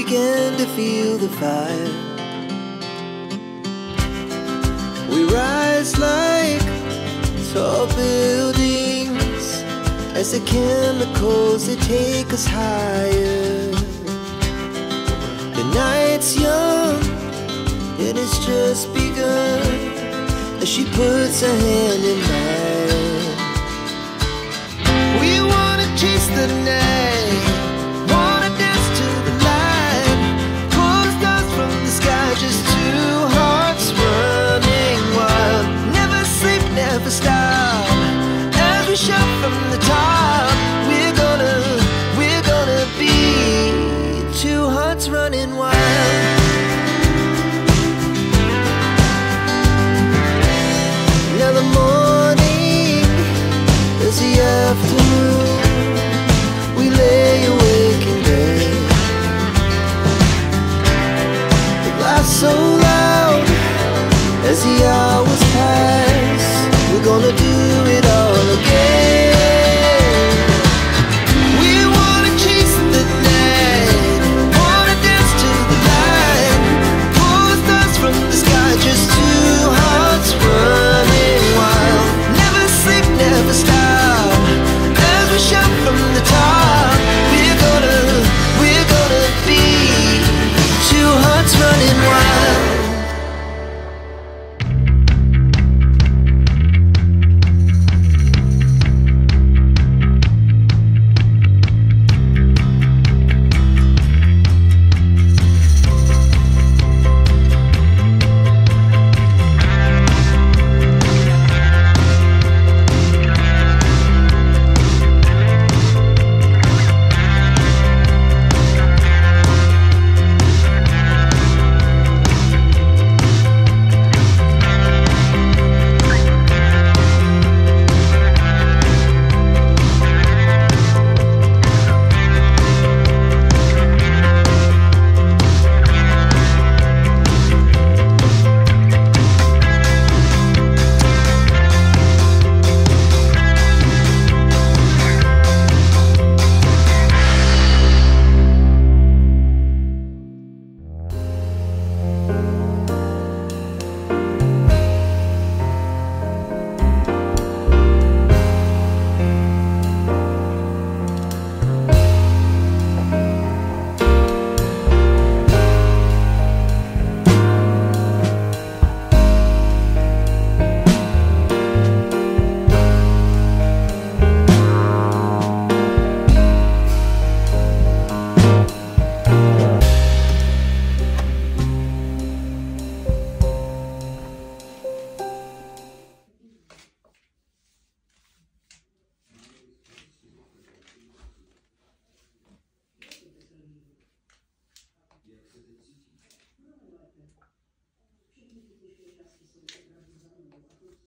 began to feel the fire. We rise like tall buildings as the chemicals that take us higher. The night's young and it's just begun as she puts her hand in mine. We wanna chase the night, wanna dance to the light, pull stars from the sky, just two hearts running wild. Never sleep, never stop, as we shout from the top. We're gonna be two hearts running wild. Now the morning is the afternoon. We lay awake in bed. The laugh's so loud as the hours pass. We're gonna do it all again. We wanna chase the night, wanna dance to the light, pull the stars from the sky, just two hearts running wild. Never sleep, never stop, as we shout from the top. We're gonna be two hearts running wild.